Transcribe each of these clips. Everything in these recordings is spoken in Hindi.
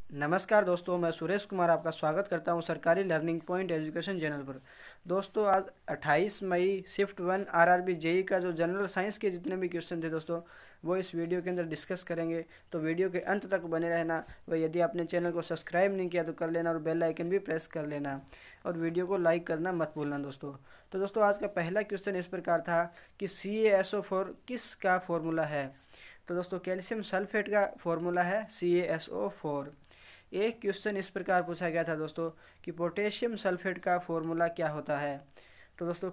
नमस्कार दोस्तों, मैं सुरेश कुमार आपका स्वागत करता हूं सरकारी लर्निंग पॉइंट एजुकेशन चैनल पर। दोस्तों, आज 28 मई शिफ्ट 1 आरआरबी जेई का जो जनरल साइंस के जितने भी क्वेश्चन थे दोस्तों, वो इस वीडियो के अंदर डिस्कस करेंगे। तो वीडियो के अंत तक बने रहना। व यदि आपने चैनल को सब्सक्राइब नहीं किया तो कर लेना और बेल आइकन भी प्रेस कर लेना और वीडियो को लाइक करना मत भूलना दोस्तों। तो दोस्तों, आज का पहला क्वेश्चन इस प्रकार था कि CaSO4 किस का फॉर्मूला है। तो दोस्तों, कैल्शियम सल्फेट का फॉर्मूला है CaSO4। एक क्वेश्चन इस प्रकार पूछा गया था दोस्तों कि पोटेशियम सल्फेट का फॉर्मूला क्या होता है। तो दोस्तों,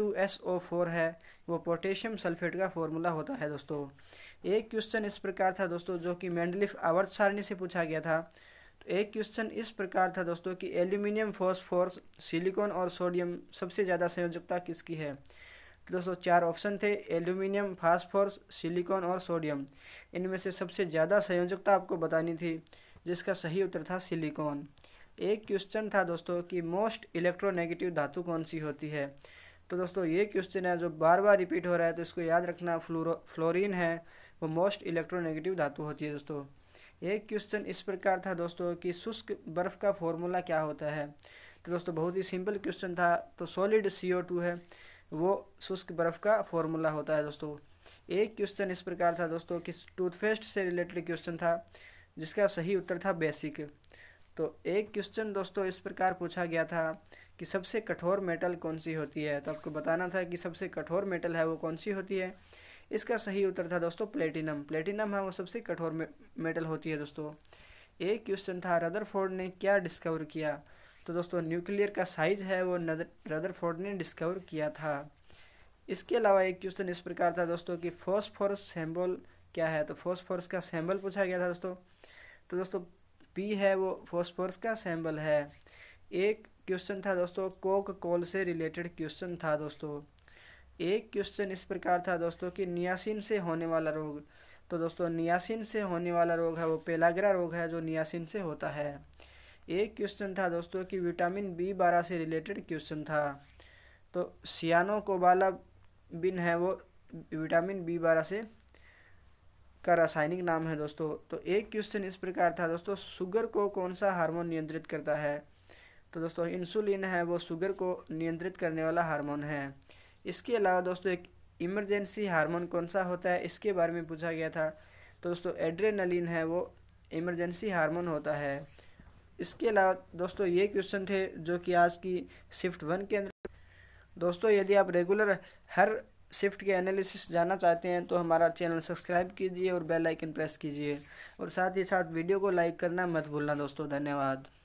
K2SO4 है वो पोटेशियम सल्फेट का फॉर्मूला होता है दोस्तों। एक क्वेश्चन इस प्रकार था दोस्तों जो कि मेंडलीफ आवर्त सारणी से पूछा गया था। तो एक क्वेश्चन इस प्रकार था दोस्तों कि एल्यूमिनियम, फॉस्फोरस, सिलिकॉन और सोडियम सबसे ज़्यादा संयोजकता किसकी है। तो दोस्तों, चार ऑप्शन थे: एल्यूमिनियम, फास्फोरस, सिलिकॉन और सोडियम। इनमें से सबसे ज़्यादा संयोजकता आपको बतानी थी, जिसका सही उत्तर था सिलिकॉन। एक क्वेश्चन था दोस्तों कि मोस्ट इलेक्ट्रोनेगेटिव धातु कौन सी होती है। तो दोस्तों, ये क्वेश्चन है जो बार बार रिपीट हो रहा है, तो इसको याद रखना। फ्लोरीन है वो मोस्ट इलेक्ट्रोनेगेटिव धातु होती है दोस्तों। एक क्वेश्चन इस प्रकार था दोस्तों कि शुष्क बर्फ का फॉर्मूला क्या होता है। तो दोस्तों, बहुत ही सिंपल क्वेश्चन था। तो सॉलिड CO2 है वो शुष्क बर्फ का फॉर्मूला होता है दोस्तों। एक क्वेश्चन इस प्रकार था दोस्तों कि टूथपेस्ट से रिलेटेड क्वेश्चन था, जिसका सही उत्तर था बेसिक। तो एक क्वेश्चन दोस्तों इस प्रकार पूछा गया था कि सबसे कठोर मेटल कौन सी होती है। तो आपको बताना था कि सबसे कठोर मेटल है वो कौन सी होती है। इसका सही उत्तर था दोस्तों प्लेटिनम। प्लेटिनम है वो सबसे कठोर मेटल होती है दोस्तों। एक क्वेश्चन था रदरफोर्ड ने क्या डिस्कवर किया। तो दोस्तों, न्यूक्लियर का साइज है वो रदरफोर्ड ने डिस्कवर किया था। इसके अलावा एक क्वेश्चन इस प्रकार था दोस्तों कि फॉस्फोरस सिंबल क्या है। तो फॉस्फोरस का सिंबल पूछा गया था दोस्तों। तो दोस्तों, P है वो फॉस्फोरस का सिंबल है। एक क्वेश्चन था दोस्तों कोक कोल से रिलेटेड क्वेश्चन था दोस्तों। एक क्वेश्चन इस प्रकार था दोस्तों कि नियासिन से होने वाला रोग। तो दोस्तों, नियासिन से होने वाला रोग है वो पेलाग्रा रोग है जो नियासिन से होता है। एक क्वेश्चन था दोस्तों कि विटामिन B12 से रिलेटेड क्वेश्चन था। तो सियानोकोबालाबिन है वो विटामिन B12 से का रासायनिक नाम है दोस्तों। तो एक क्वेश्चन इस प्रकार था दोस्तों शुगर को कौन सा हार्मोन नियंत्रित करता है। तो दोस्तों, इंसुलिन है वो शुगर को नियंत्रित करने वाला हार्मोन है। इसके अलावा दोस्तों एक इमरजेंसी हार्मोन कौन सा होता है, इसके बारे में पूछा गया था। तो दोस्तों, एड्रेनलिन है वो इमरजेंसी हार्मोन होता है। इसके अलावा दोस्तों ये क्वेश्चन थे जो कि आज की शिफ्ट 1 के अंदर। दोस्तों, यदि आप रेगुलर हर शिफ्ट के एनालिसिस जानना चाहते हैं तो हमारा चैनल सब्सक्राइब कीजिए और बेल आइकन प्रेस कीजिए और साथ ही साथ वीडियो को लाइक करना मत भूलना दोस्तों। धन्यवाद।